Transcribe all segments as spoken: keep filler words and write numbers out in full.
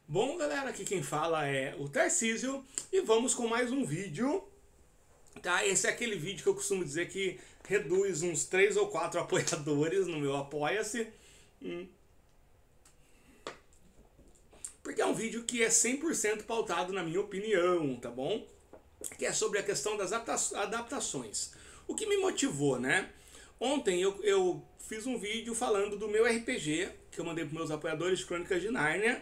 Bom, galera, aqui quem fala é o Tarcísio e vamos com mais um vídeo, tá? Esse é aquele vídeo que eu costumo dizer que reduz uns três ou quatro apoiadores no meu Apoia-se, hum, porque é um vídeo que é cem por cento pautado na minha opinião, tá bom? Que é sobre a questão das adaptações. O que me motivou, né? Ontem eu, eu fiz um vídeo falando do meu R P G, que eu mandei para meus apoiadores de Crônicas de Nárnia.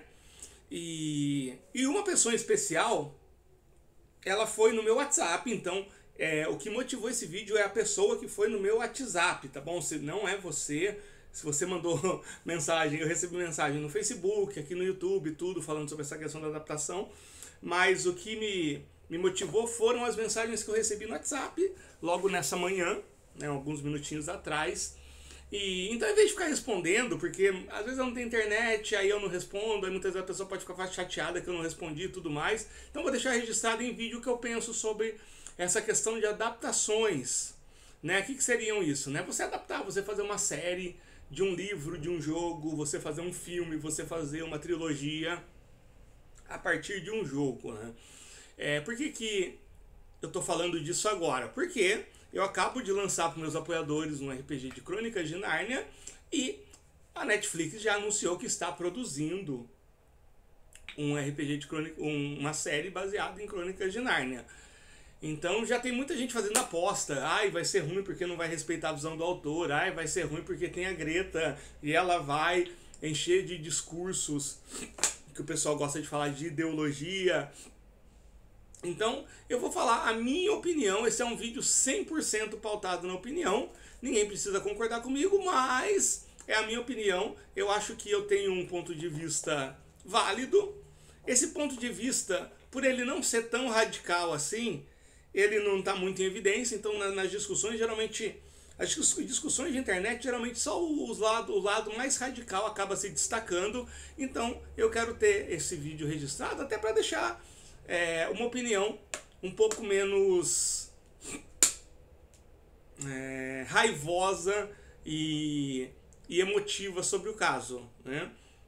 E, e uma pessoa especial, ela foi no meu WhatsApp, então é, o que motivou esse vídeo é a pessoa que foi no meu WhatsApp, tá bom? Se não é você, se você mandou mensagem, eu recebi mensagem no Facebook, aqui no YouTube, tudo falando sobre essa questão da adaptação, mas o que me, me motivou foram as mensagens que eu recebi no WhatsApp, logo nessa manhã, né, alguns minutinhos atrás. E, então, em vez de ficar respondendo, porque às vezes eu não tenho internet, aí eu não respondo, aí muitas vezes a pessoa pode ficar chateada que eu não respondi e tudo mais. Então, vou deixar registrado em vídeo o que eu penso sobre essa questão de adaptações. Né? O que, que seriam isso? Né? Você adaptar, você fazer uma série de um livro, de um jogo, você fazer um filme, você fazer uma trilogia a partir de um jogo. Né? É, por que, que eu estou falando disso agora? Porque eu acabo de lançar para meus apoiadores um R P G de Crônicas de Nárnia e a Netflix já anunciou que está produzindo um R P G de crônica, uma série baseada em Crônicas de Nárnia. Então já tem muita gente fazendo aposta. Ai, vai ser ruim porque não vai respeitar a visão do autor. Ai, vai ser ruim porque tem a Greta e ela vai encher de discursos que o pessoal gosta de falar de ideologia. Então, eu vou falar a minha opinião. Esse é um vídeo cem por cento pautado na opinião. Ninguém precisa concordar comigo, mas é a minha opinião. Eu acho que eu tenho um ponto de vista válido. Esse ponto de vista, por ele não ser tão radical assim, ele não está muito em evidência. Então, nas discussões, geralmente, as discussões de internet, geralmente só os lado, o lado mais radical acaba se destacando. Então, eu quero ter esse vídeo registrado até para deixar É, uma opinião um pouco menos é, raivosa e, e emotiva sobre o caso, né?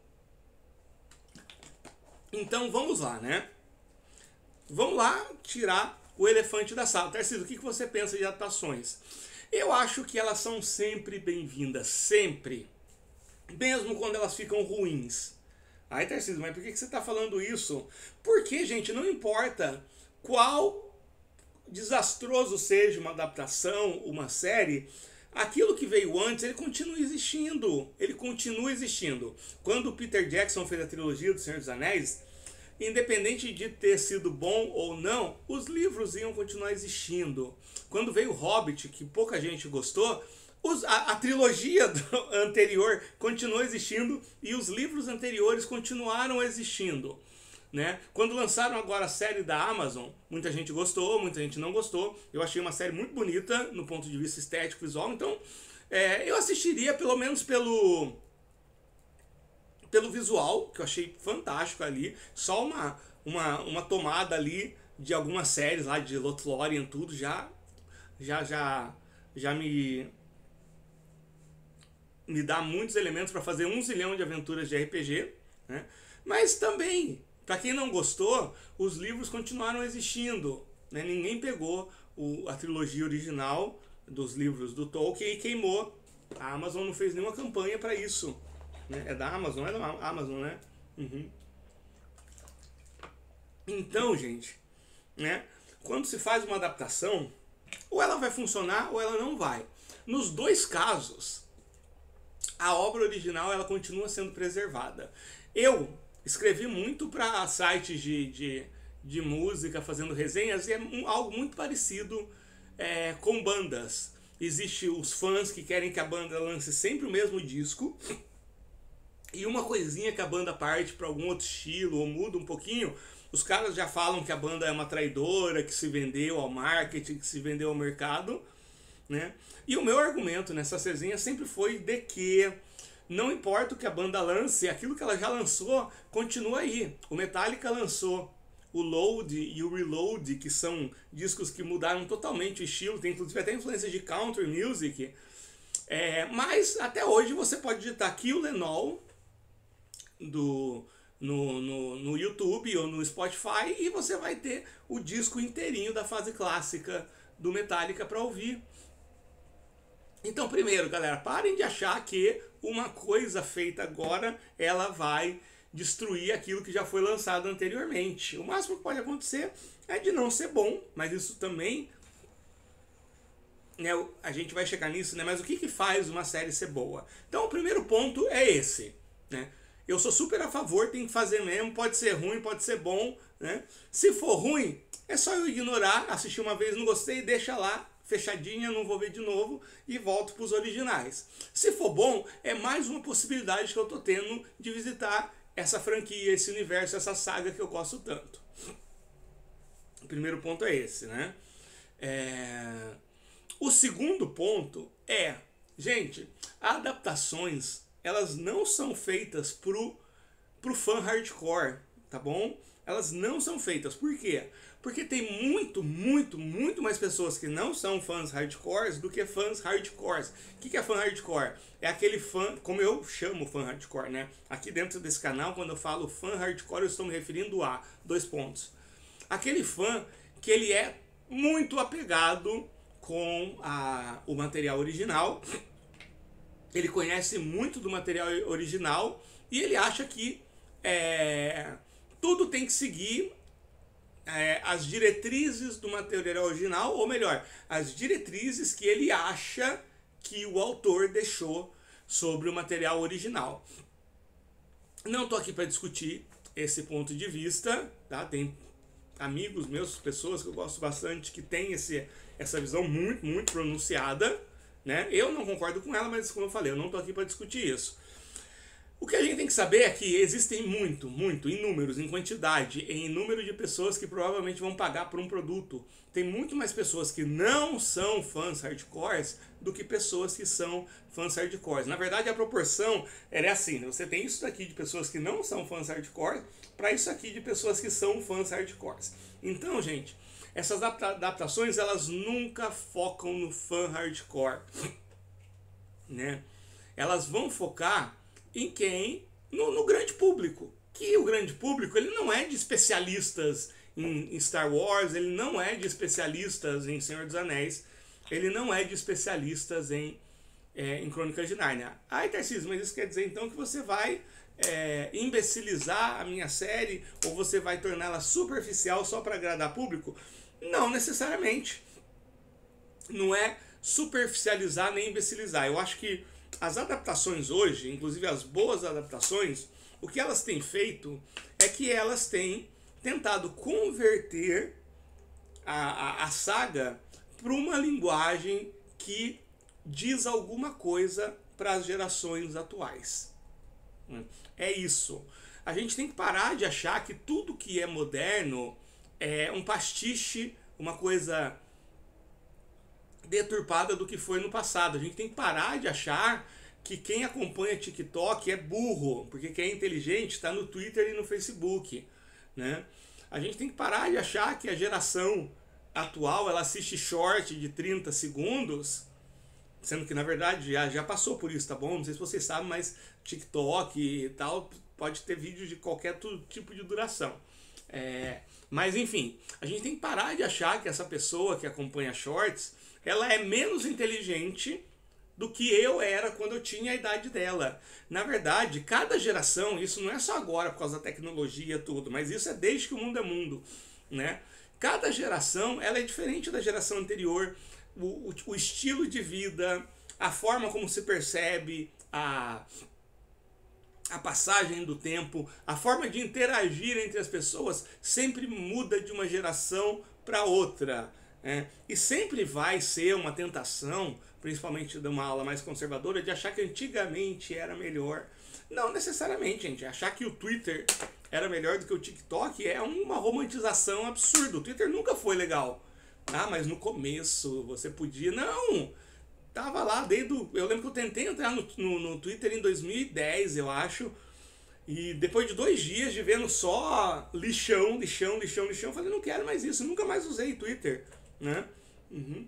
Então vamos lá, né? Vamos lá tirar o elefante da sala. Tarcísio, o que você pensa de adaptações? Eu acho que elas são sempre bem-vindas, sempre. Mesmo quando elas ficam ruins. Ai, Tarcísio, mas por que você está falando isso? Porque, gente, não importa qual desastroso seja uma adaptação, uma série, aquilo que veio antes, ele continua existindo. Ele continua existindo. Quando o Peter Jackson fez a trilogia do Senhor dos Anéis, independente de ter sido bom ou não, os livros iam continuar existindo. Quando veio o Hobbit, que pouca gente gostou, Os, a, a trilogia anterior continuou existindo e os livros anteriores continuaram existindo. Né? Quando lançaram agora a série da Amazon, muita gente gostou, muita gente não gostou. Eu achei uma série muito bonita no ponto de vista estético, visual. Então, é, eu assistiria pelo menos pelo, pelo visual, que eu achei fantástico ali. Só uma, uma, uma tomada ali de algumas séries lá de Lothlórien, tudo, já, já, já, já me... me dá muitos elementos para fazer um zilhão de aventuras de R P G, né? Mas também, para quem não gostou, os livros continuaram existindo, né? Ninguém pegou o, a trilogia original dos livros do Tolkien e queimou. A Amazon não fez nenhuma campanha para isso, né? É da Amazon, é da Amazon, né? Uhum. Então, gente, né? Quando se faz uma adaptação, ou ela vai funcionar ou ela não vai. Nos dois casos, a obra original ela continua sendo preservada. Eu escrevi muito para sites de, de, de música, fazendo resenhas, e é um, algo muito parecido é, com bandas. Existem os fãs que querem que a banda lance sempre o mesmo disco, e uma coisinha que a banda parte para algum outro estilo, ou muda um pouquinho, os caras já falam que a banda é uma traidora, que se vendeu ao marketing, que se vendeu ao mercado. Né? E o meu argumento nessa resenha sempre foi de que não importa o que a banda lance, aquilo que ela já lançou continua aí. O Metallica lançou o Load e o Reload, que são discos que mudaram totalmente o estilo, tem inclusive até influência de country music. É, mas até hoje você pode digitar Kill Lenol do no, no, no YouTube ou no Spotify e você vai ter o disco inteirinho da fase clássica do Metallica para ouvir. Então, primeiro, galera, parem de achar que uma coisa feita agora ela vai destruir aquilo que já foi lançado anteriormente. O máximo que pode acontecer é de não ser bom, mas isso também, né, a gente vai chegar nisso, né? Mas o que, que faz uma série ser boa? Então, o primeiro ponto é esse, né? Eu sou super a favor, tem que fazer mesmo, pode ser ruim, pode ser bom, né? Se for ruim, é só eu ignorar, assistir uma vez, não gostei, deixa lá, fechadinha, não vou ver de novo e volto para os originais. Se for bom, é mais uma possibilidade que eu tô tendo de visitar essa franquia, esse universo, essa saga que eu gosto tanto. O primeiro ponto é esse, né? É... O segundo ponto é, gente, adaptações, elas não são feitas pro, pro fã hardcore, tá bom? Elas não são feitas. Por quê? Porque tem muito, muito, muito mais pessoas que não são fãs hardcores do que fãs hardcores. O que é fã hardcore? É aquele fã, como eu chamo fã hardcore, né? Aqui dentro desse canal, quando eu falo fã hardcore, eu estou me referindo a dois pontos. Aquele fã que ele é muito apegado com a, o material original, ele conhece muito do material original e ele acha que é, tudo tem que seguir é, as diretrizes do material original, ou melhor, as diretrizes que ele acha que o autor deixou sobre o material original. Não estou aqui para discutir esse ponto de vista, tá? Tem amigos meus, pessoas que eu gosto bastante, que têm esse, essa visão muito, muito pronunciada, né? Eu não concordo com ela, mas como eu falei, eu não estou aqui para discutir isso. O que a gente tem que saber é que existem muito, muito, em números, em quantidade, em número de pessoas que provavelmente vão pagar por um produto. Tem muito mais pessoas que não são fãs hardcores do que pessoas que são fãs hardcores. Na verdade, a proporção é assim, né? Você tem isso daqui de pessoas que não são fãs hardcores para isso aqui de pessoas que são fãs hardcores. Então, gente, essas adaptações, elas nunca focam no fã hardcore, né? Elas vão focar em quem? No, no grande público. Que o grande público, ele não é de especialistas em, em Star Wars, ele não é de especialistas em Senhor dos Anéis, ele não é de especialistas em, é, em Crônicas de Nárnia. Ai, Tarcísio, mas isso quer dizer então que você vai é, imbecilizar a minha série ou você vai torná-la superficial só para agradar público? Não necessariamente. Não é superficializar nem imbecilizar. Eu acho que as adaptações hoje, inclusive as boas adaptações, o que elas têm feito é que elas têm tentado converter a, a, a saga para uma linguagem que diz alguma coisa para as gerações atuais. É isso. A gente tem que parar de achar que tudo que é moderno é um pastiche, uma coisa deturpada do que foi no passado. A gente tem que parar de achar que quem acompanha TikTok é burro, porque quem é inteligente está no Twitter e no Facebook, né? A gente tem que parar de achar que a geração atual ela assiste short de trinta segundos, sendo que na verdade já, já passou por isso, tá bom? Não sei se vocês sabem, mas TikTok e tal pode ter vídeo de qualquer tipo de duração. É, mas enfim, a gente tem que parar de achar que essa pessoa que acompanha shorts ela é menos inteligente do que eu era quando eu tinha a idade dela. Na verdade, cada geração, isso não é só agora por causa da tecnologia e tudo, mas isso é desde que o mundo é mundo, né? Cada geração, ela é diferente da geração anterior. O, o, o estilo de vida, a forma como se percebe a, a passagem do tempo, a forma de interagir entre as pessoas sempre muda de uma geração para outra. É, e sempre vai ser uma tentação, principalmente de uma ala mais conservadora, de achar que antigamente era melhor. Não necessariamente, gente. Achar que o Twitter era melhor do que o TikTok é uma romantização absurda. O Twitter nunca foi legal. Ah, mas no começo você podia... Não! Tava lá desde... O... Eu lembro que eu tentei entrar no, no, no Twitter em dois mil e dez, eu acho. E depois de dois dias de vendo só lixão, lixão, lixão, lixão, eu falei, não quero mais isso. Eu nunca mais usei Twitter. Né? Uhum.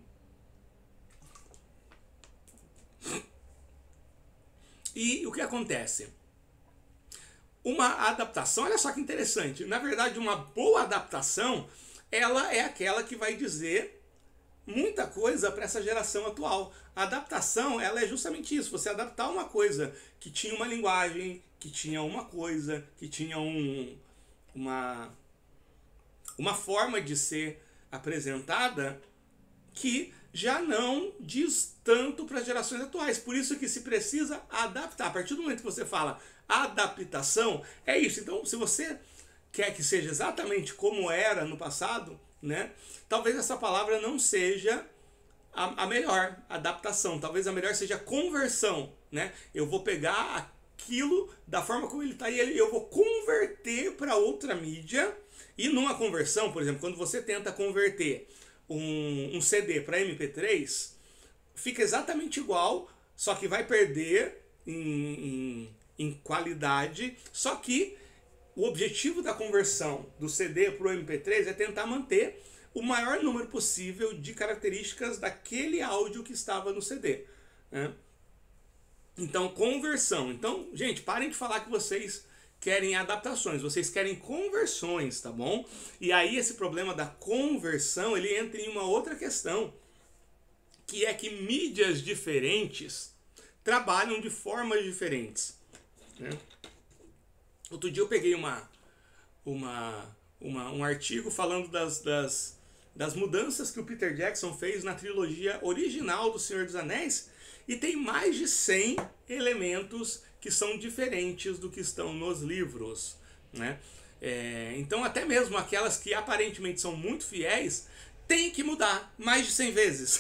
E o que acontece? uma adaptação, olha só que interessante, na verdade uma boa adaptação, ela é aquela que vai dizer muita coisa para essa geração atual. A adaptação, ela é justamente isso, você adaptar uma coisa que tinha uma linguagem, que tinha uma coisa, que tinha um, uma, uma forma de ser apresentada que já não diz tanto para as gerações atuais. Por isso que se precisa adaptar. A partir do momento que você fala adaptação, é isso. Então, se você quer que seja exatamente como era no passado, né, talvez essa palavra não seja a, a melhor adaptação. Talvez a melhor seja conversão. Né? Eu vou pegar aquilo da forma como ele está e eu vou converter para outra mídia. E numa conversão, por exemplo, quando você tenta converter um, um C D para M P três, fica exatamente igual, só que vai perder em, em, em qualidade, só que o objetivo da conversão do C D para o M P três é tentar manter o maior número possível de características daquele áudio que estava no C D. Né? Então, conversão. Então, gente, parem de falar que vocês querem adaptações, vocês querem conversões, tá bom? E aí esse problema da conversão, ele entra em uma outra questão, que é que mídias diferentes trabalham de formas diferentes. Né? Outro dia eu peguei uma, uma, uma, um artigo falando das, das, das mudanças que o Peter Jackson fez na trilogia original do Senhor dos Anéis, e tem mais de cem elementos que são diferentes do que estão nos livros. Né? É, então até mesmo aquelas que aparentemente são muito fiéis, tem que mudar mais de cem vezes.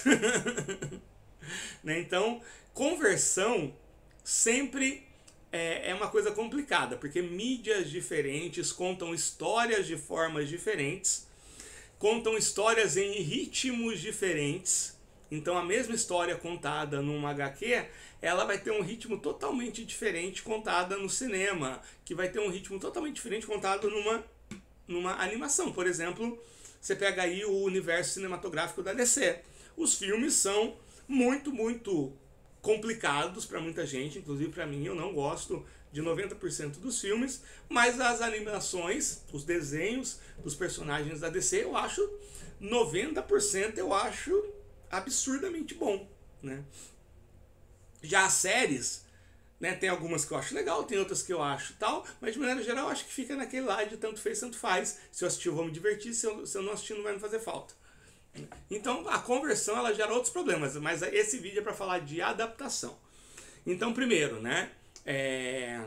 Né? Então, conversão sempre é, é uma coisa complicada, porque mídias diferentes contam histórias de formas diferentes, contam histórias em ritmos diferentes. Então a mesma história contada numa agá quê, ela vai ter um ritmo totalmente diferente contada no cinema, que vai ter um ritmo totalmente diferente contado numa, numa animação. Por exemplo, você pega aí o universo cinematográfico da D C. Os filmes são muito, muito complicados para muita gente, inclusive para mim, eu não gosto de noventa por cento dos filmes, mas as animações, os desenhos dos personagens da D C, eu acho noventa por cento eu acho absurdamente bom, né? Já as séries, né, tem algumas que eu acho legal, tem outras que eu acho tal, mas de maneira geral eu acho que fica naquele lá de tanto fez, tanto faz. Se eu assistir eu vou me divertir, se eu, se eu não assistir não vai me fazer falta. Então a conversão ela gera outros problemas, mas esse vídeo é para falar de adaptação. Então primeiro, né, é...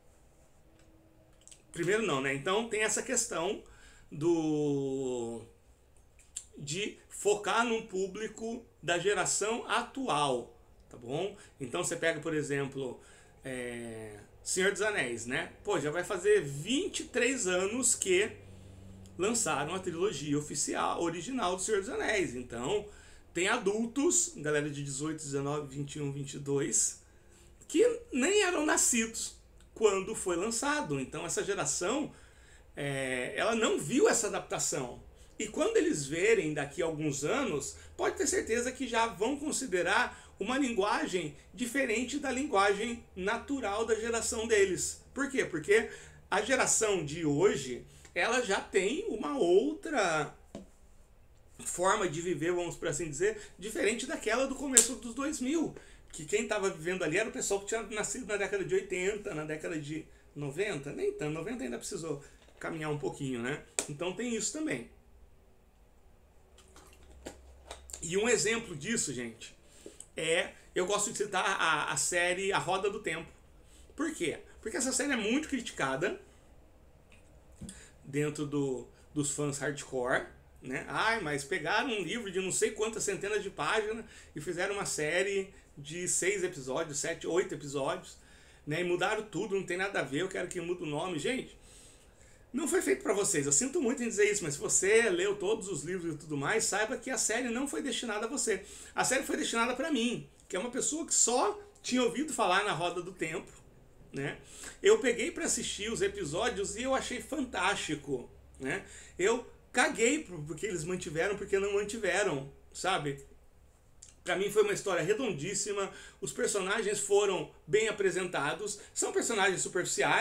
primeiro não, né, então tem essa questão do... de focar num público da geração atual, tá bom? Então você pega, por exemplo, é... Senhor dos Anéis, né? Pô, já vai fazer vinte e três anos que lançaram a trilogia oficial, original do Senhor dos Anéis. Então, tem adultos, galera de dezoito, dezenove, vinte e um, vinte e dois, que nem eram nascidos quando foi lançado. Então, essa geração, é... ela não viu essa adaptação. E quando eles verem daqui a alguns anos, pode ter certeza que já vão considerar uma linguagem diferente da linguagem natural da geração deles. Por quê? Porque a geração de hoje, ela já tem uma outra forma de viver, vamos por assim dizer, diferente daquela do começo dos dois mil. Que quem estava vivendo ali era o pessoal que tinha nascido na década de oitenta, na década de noventa, nem tanto, noventa ainda precisou caminhar um pouquinho, né? Então tem isso também. E um exemplo disso, gente, é... eu gosto de citar a, a série A Roda do Tempo. Por quê? Porque essa série é muito criticada dentro do, dos fãs hardcore, né? Ai, mas pegaram um livro de não sei quantas centenas de páginas e fizeram uma série de seis episódios, sete, oito episódios, né? E mudaram tudo, não tem nada a ver, eu quero que mude o nome. Gente, não foi feito para vocês, eu sinto muito em dizer isso, mas se você leu todos os livros e tudo mais, saiba que a série não foi destinada a você. A série foi destinada para mim, que é uma pessoa que só tinha ouvido falar na Roda do Tempo, né? Eu peguei para assistir os episódios e eu achei fantástico, né? Eu caguei porque eles mantiveram, porque não mantiveram, sabe? Para mim foi uma história redondíssima, os personagens foram bem apresentados, são personagens superficiais,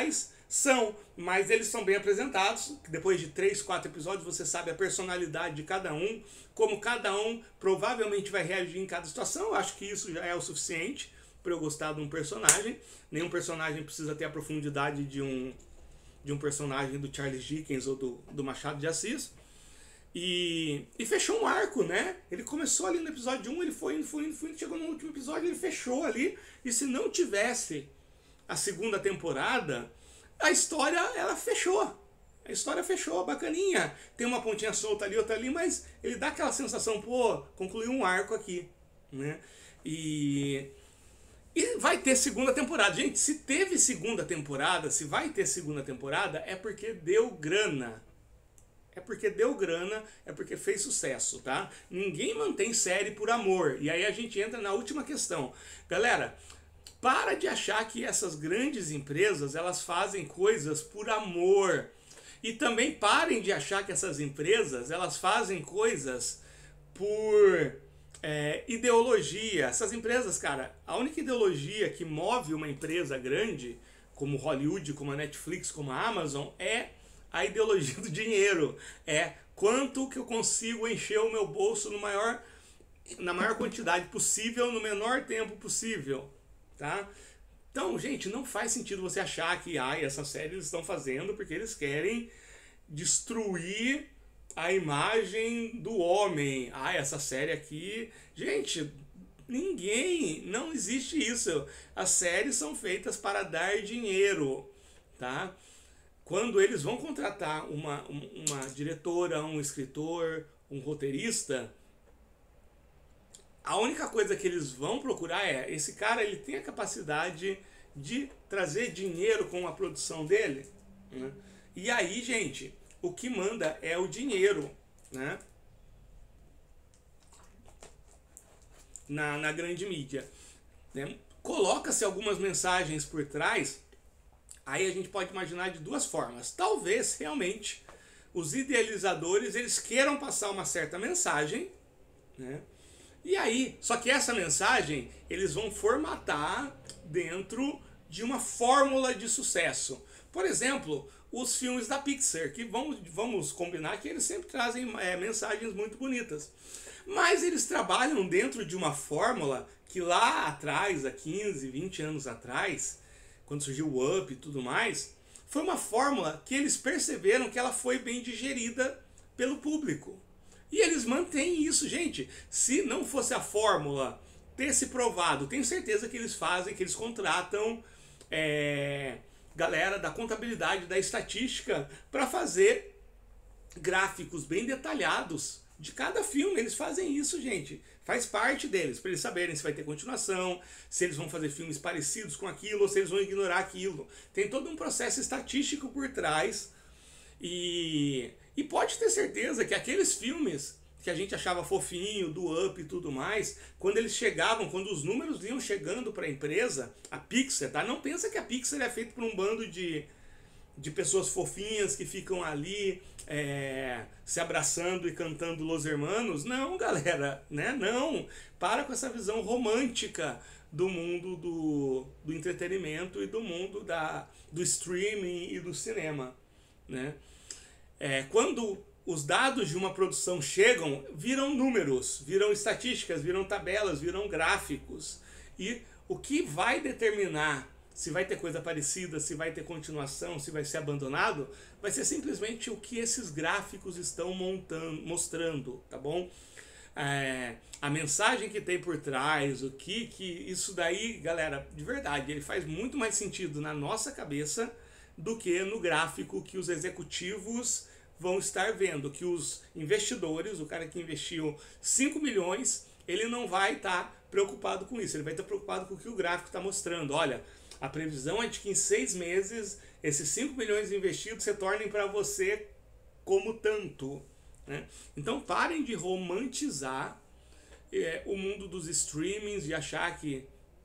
São, mas eles são bem apresentados. Depois de três, quatro episódios você sabe a personalidade de cada um, como cada um provavelmente vai reagir em cada situação. Eu acho que isso já é o suficiente para eu gostar de um personagem. Nenhum personagem precisa ter a profundidade de um, de um personagem do Charles Dickens ou do, do Machado de Assis. E, e fechou um arco, né? Ele começou ali no episódio um, ele foi indo, foi indo, foi indo, chegou no último episódio, ele fechou ali. E se não tivesse a segunda temporada, a história, ela fechou. A história fechou, bacaninha. Tem uma pontinha solta ali, outra ali, mas ele dá aquela sensação, pô, concluiu um arco aqui, né? E, e vai ter segunda temporada. Gente, se teve segunda temporada, se vai ter segunda temporada, é porque deu grana. É porque deu grana, é porque fez sucesso, tá? Ninguém mantém série por amor. E aí a gente entra na última questão. Galera, para de achar que essas grandes empresas, elas fazem coisas por amor. E também parem de achar que essas empresas, elas fazem coisas por é, ideologia. Essas empresas, cara, a única ideologia que move uma empresa grande, como Hollywood, como a Netflix, como a Amazon, é a ideologia do dinheiro. É quanto que eu consigo encher o meu bolso no maior, na maior quantidade possível, no menor tempo possível. Tá? Então, gente, não faz sentido você achar que ah, essas séries estão fazendo porque eles querem destruir a imagem do homem. Ah, essa série aqui... Gente, ninguém... Não existe isso. As séries são feitas para dar dinheiro, tá? Quando eles vão contratar uma, uma diretora, um escritor, um roteirista, a única coisa que eles vão procurar é, esse cara ele tem a capacidade de trazer dinheiro com a produção dele, né? E aí, gente, o que manda é o dinheiro, né? Na, na grande mídia, né? Coloca-se algumas mensagens por trás. Aí a gente pode imaginar de duas formas. Talvez, realmente, os idealizadores eles queiram passar uma certa mensagem, né? E aí, só que essa mensagem eles vão formatar dentro de uma fórmula de sucesso. Por exemplo, os filmes da Pixar, que vamos, vamos combinar que eles sempre trazem é, mensagens muito bonitas. Mas eles trabalham dentro de uma fórmula que lá atrás, há quinze, vinte anos atrás, quando surgiu o Up e tudo mais, foi uma fórmula que eles perceberam que ela foi bem digerida pelo público. E eles mantêm isso, gente. Se não fosse a fórmula ter se provado, tenho certeza que eles fazem, que eles contratam é, galera da contabilidade, da estatística, para fazer gráficos bem detalhados de cada filme. Eles fazem isso, gente. Faz parte deles, para eles saberem se vai ter continuação, se eles vão fazer filmes parecidos com aquilo, ou se eles vão ignorar aquilo. Tem todo um processo estatístico por trás. E, e pode ter certeza que aqueles filmes que a gente achava fofinho, do Up e tudo mais, quando eles chegavam, quando os números iam chegando para a empresa, a Pixar, tá? Não pensa que a Pixar é feita por um bando de, de pessoas fofinhas que ficam ali é, se abraçando e cantando Los Hermanos. Não, galera, né? Não. Para com essa visão romântica do mundo do, do entretenimento e do mundo da, do streaming e do cinema, né? É, quando os dados de uma produção chegam, viram números, viram estatísticas, viram tabelas, viram gráficos. E o que vai determinar se vai ter coisa parecida, se vai ter continuação, se vai ser abandonado, vai ser simplesmente o que esses gráficos estão montando, mostrando, tá bom? É, a mensagem que tem por trás, o que, que isso daí, galera, de verdade, ele faz muito mais sentido na nossa cabeça do que no gráfico que os executivos vão estar vendo, que os investidores, o cara que investiu cinco milhões, ele não vai estar preocupado com isso, ele vai estar preocupado com o que o gráfico está mostrando. Olha, a previsão é de que em seis meses esses cinco milhões investidos se tornem para você como tanto, né? Então parem de romantizar é, o mundo dos streamings e achar que,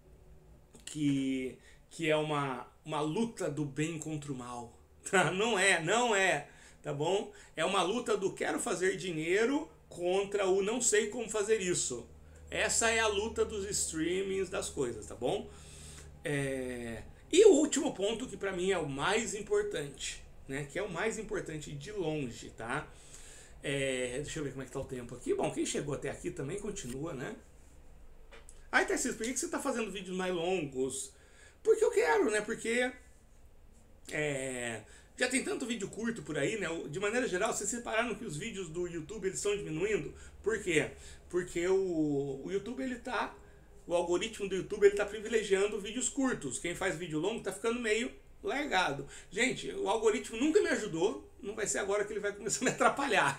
que, que é uma, uma luta do bem contra o mal. Não é, não é. Tá bom? É uma luta do quero fazer dinheiro contra o não sei como fazer isso. Essa é a luta dos streamings das coisas, tá bom? É... E o último ponto, que para mim é o mais importante, né? Que é o mais importante de longe, tá? É, deixa eu ver como é que tá o tempo aqui. Bom, quem chegou até aqui também continua, né? Ai, Tarcísio, por que você tá fazendo vídeos mais longos? Porque eu quero, né? Porque é, já tem tanto vídeo curto por aí, né? De maneira geral, vocês separaram que os vídeos do YouTube eles estão diminuindo. Por quê? Porque o, o YouTube ele tá... O algoritmo do YouTube ele tá privilegiando vídeos curtos. Quem faz vídeo longo tá ficando meio largado. Gente, o algoritmo nunca me ajudou. Não vai ser agora que ele vai começar a me atrapalhar.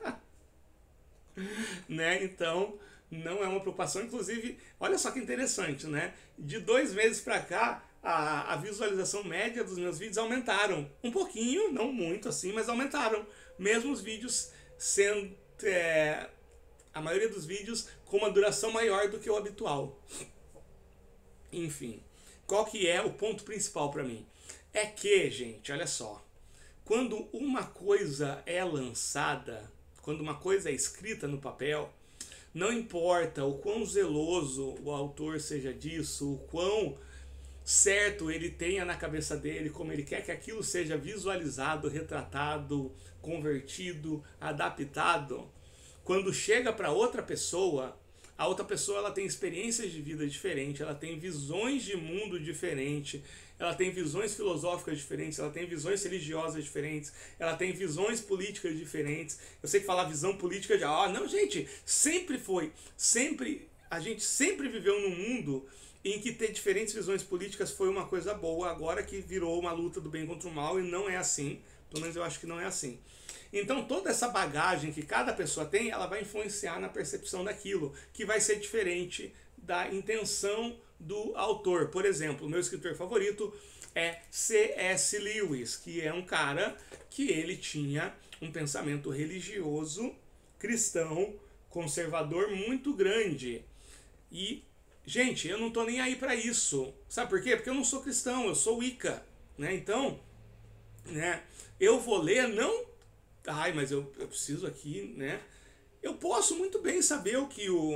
Né? Então, não é uma preocupação. Inclusive, olha só que interessante, né? De dois meses pra cá, a, a visualização média dos meus vídeos aumentaram. Um pouquinho, não muito assim, mas aumentaram. Mesmo os vídeos sendo... É, a maioria dos vídeos com uma duração maior do que o habitual. Enfim, qual que é o ponto principal para mim? É que, gente, olha só, quando uma coisa é lançada, quando uma coisa é escrita no papel, não importa o quão zeloso o autor seja disso, o quão certo ele tenha na cabeça dele, como ele quer que aquilo seja visualizado, retratado, convertido, adaptado, quando chega para outra pessoa, a outra pessoa ela tem experiências de vida diferentes, ela tem visões de mundo diferentes, ela tem visões filosóficas diferentes, ela tem visões religiosas diferentes, ela tem visões políticas diferentes. Eu sei que falar visão política já, ah, não, gente, sempre foi, sempre, a gente sempre viveu num mundo em que ter diferentes visões políticas foi uma coisa boa, agora que virou uma luta do bem contra o mal, e não é assim, pelo menos eu acho que não é assim. Então toda essa bagagem que cada pessoa tem, ela vai influenciar na percepção daquilo, que vai ser diferente da intenção do autor. Por exemplo, o meu escritor favorito é C S Lewis, que é um cara que ele tinha um pensamento religioso, cristão, conservador muito grande. E, gente, eu não tô nem aí para isso. Sabe por quê? Porque eu não sou cristão, eu sou Wicca, né? Então, né, eu vou ler não... Ai, mas eu, eu preciso aqui, né? Eu posso muito bem saber o que o,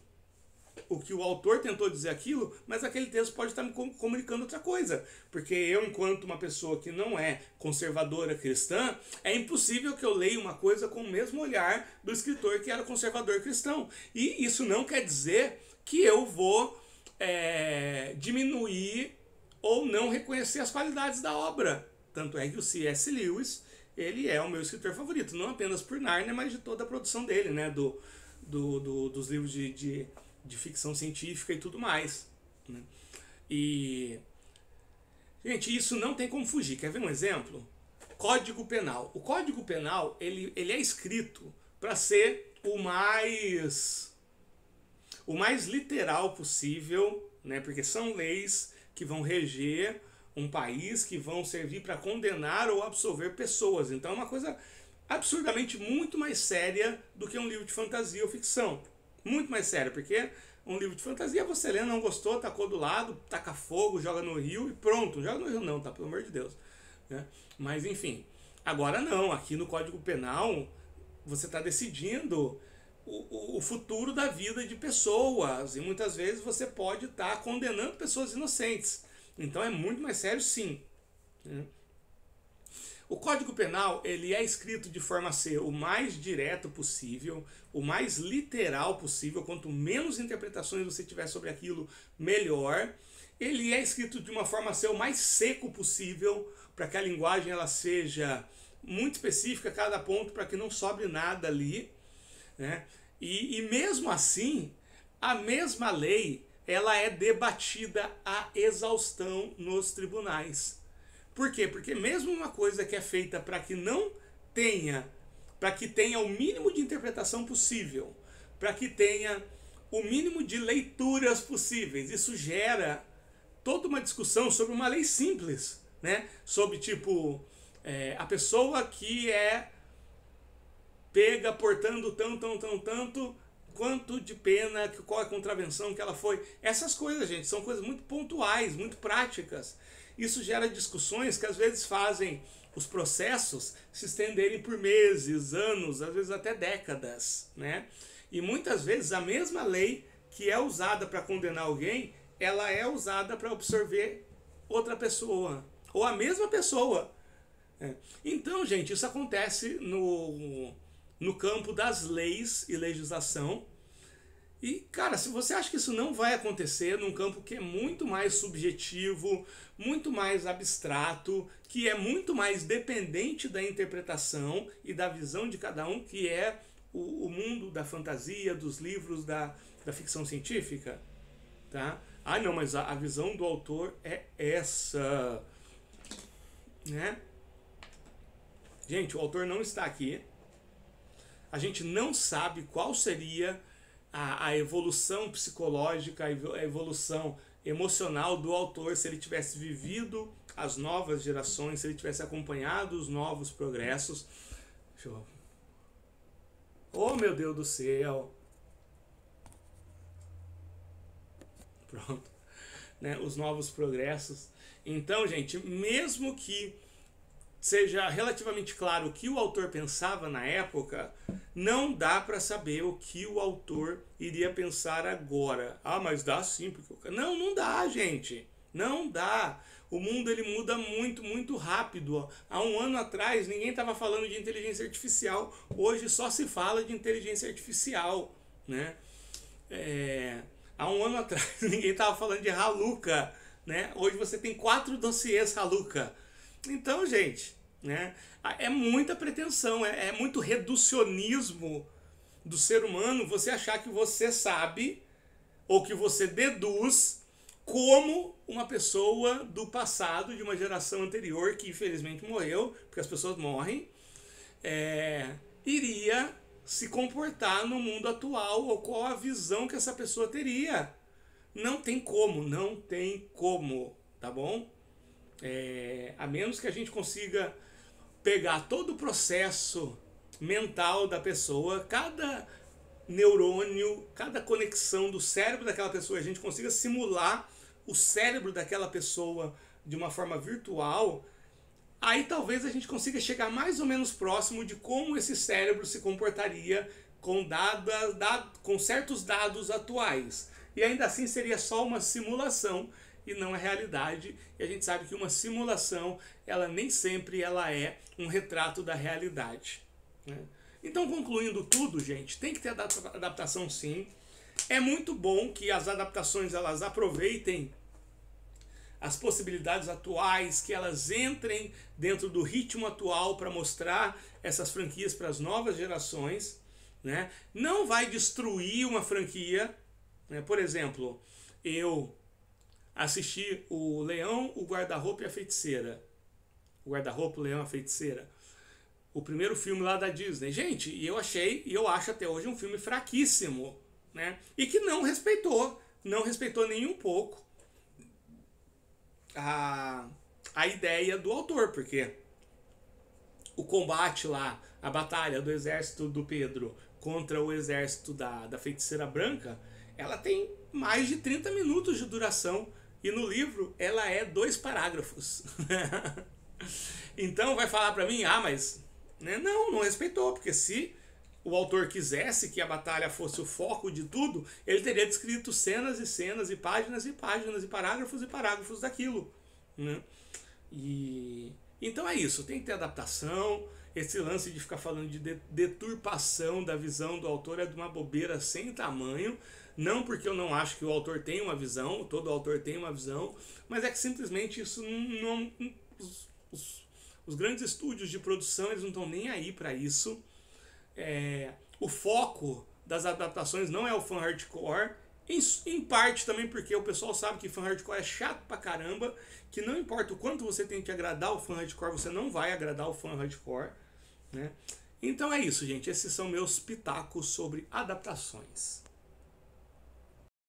o que o autor tentou dizer aquilo, mas aquele texto pode estar me comunicando outra coisa. Porque eu, enquanto uma pessoa que não é conservadora cristã, é impossível que eu leia uma coisa com o mesmo olhar do escritor que era conservador cristão. E isso não quer dizer que eu vou é, diminuir ou não reconhecer as qualidades da obra. Tanto é que o C S Lewis... ele é o meu escritor favorito, não apenas por Nárnia, mas de toda a produção dele, né? Do, do, do, dos livros de, de, de ficção científica e tudo mais. Né? E, gente, isso não tem como fugir. Quer ver um exemplo? Código Penal. O Código Penal, ele, ele é escrito para ser o mais, o mais literal possível, né? Porque são leis que vão reger um país, que vão servir para condenar ou absolver pessoas. Então é uma coisa absurdamente muito mais séria do que um livro de fantasia ou ficção. Muito mais séria, porque um livro de fantasia você lê, não gostou, tacou do lado, taca fogo, joga no rio e pronto. Joga no rio não, tá? Pelo amor de Deus. Né? Mas enfim, agora não, aqui no Código Penal você está decidindo o, o futuro da vida de pessoas, e muitas vezes você pode estar tá condenando pessoas inocentes. Então é muito mais sério, sim. O Código Penal ele é escrito de forma a ser o mais direto possível, o mais literal possível. Quanto menos interpretações você tiver sobre aquilo, melhor. Ele é escrito de uma forma a ser o mais seco possível, para que a linguagem ela seja muito específica a cada ponto, para que não sobre nada ali. Né? E, e mesmo assim, a mesma lei... ela é debatida a exaustão nos tribunais. Por quê? Porque mesmo uma coisa que é feita para que não tenha, para que tenha o mínimo de interpretação possível, para que tenha o mínimo de leituras possíveis, isso gera toda uma discussão sobre uma lei simples, né? Sobre tipo, é, a pessoa que é pega portando tão, tão, tão, tanto... quanto de pena, qual é a contravenção que ela foi. Essas coisas, gente, são coisas muito pontuais, muito práticas. Isso gera discussões que às vezes fazem os processos se estenderem por meses, anos, às vezes até décadas. Né? E muitas vezes a mesma lei que é usada para condenar alguém, ela é usada para absorver outra pessoa, ou a mesma pessoa. É. Então, gente, isso acontece no, no campo das leis e legislação. E, cara, se você acha que isso não vai acontecer num campo que é muito mais subjetivo, muito mais abstrato, que é muito mais dependente da interpretação e da visão de cada um, que é o, o mundo da fantasia, dos livros da, da ficção científica, tá? Ah, não, mas a, a visão do autor é essa, né? Gente, o autor não está aqui. A gente não sabe qual seria a, a evolução psicológica, a evolução emocional do autor se ele tivesse vivido as novas gerações, se ele tivesse acompanhado os novos progressos. Deixa eu... Oh, meu Deus do céu! Pronto. Né? Os novos progressos. Então, gente, mesmo que seja relativamente claro o que o autor pensava na época, não dá para saber o que o autor iria pensar agora. Ah, mas dá sim. Porque... Não, não dá, gente. Não dá. O mundo ele muda muito, muito rápido. Há um ano atrás ninguém estava falando de inteligência artificial. Hoje só se fala de inteligência artificial, né? É... Há um ano atrás ninguém estava falando de Haluca, né? Hoje você tem quatro dossiês Haluca. Então, gente, né, é muita pretensão, é, é muito reducionismo do ser humano você achar que você sabe ou que você deduz como uma pessoa do passado, de uma geração anterior, que infelizmente morreu, porque as pessoas morrem, é, iria se comportar no mundo atual, ou qual a visão que essa pessoa teria. Não tem como, não tem como, tá bom? É, a menos que a gente consiga pegar todo o processo mental da pessoa, cada neurônio, cada conexão do cérebro daquela pessoa, a gente consiga simular o cérebro daquela pessoa de uma forma virtual, aí talvez a gente consiga chegar mais ou menos próximo de como esse cérebro se comportaria com, dada, dad, com certos dados atuais. E ainda assim seria só uma simulação e não a realidade. E a gente sabe que uma simulação, ela nem sempre ela é um retrato da realidade, né? Então, concluindo tudo, gente, tem que ter adaptação sim. É muito bom que as adaptações elas aproveitem as possibilidades atuais, que elas entrem dentro do ritmo atual para mostrar essas franquias para as novas gerações, né? Não vai destruir uma franquia, né? Por exemplo, eu assisti o Leão, o Guarda-Roupa e a Feiticeira. O Guarda-Roupa, o Leão e a Feiticeira. O primeiro filme lá da Disney. Gente, e eu achei, e eu acho até hoje um filme fraquíssimo, né? E que não respeitou, não respeitou nem um pouco a, a ideia do autor, porque o combate lá, a batalha do exército do Pedro contra o exército da, da Feiticeira Branca, ela tem mais de trinta minutos de duração. E no livro ela é dois parágrafos. Então vai falar pra mim, ah, mas... Né? Não, não respeitou, porque se o autor quisesse que a batalha fosse o foco de tudo, ele teria descrito cenas e cenas e páginas e páginas e parágrafos e parágrafos daquilo, né? E então é isso, tem que ter adaptação. Esse lance de ficar falando de deturpação da visão do autor é de uma bobeira sem tamanho. Não porque eu não acho que o autor tem uma visão, todo autor tem uma visão, mas é que simplesmente isso não... não os, os, os grandes estúdios de produção, eles não estão nem aí para isso. É, o foco das adaptações não é o fã hardcore, em, em parte também porque o pessoal sabe que fã hardcore é chato pra caramba, que não importa o quanto você tem que agradar o fã hardcore, você não vai agradar o fã hardcore, né? Então é isso, gente. Esses são meus pitacos sobre adaptações.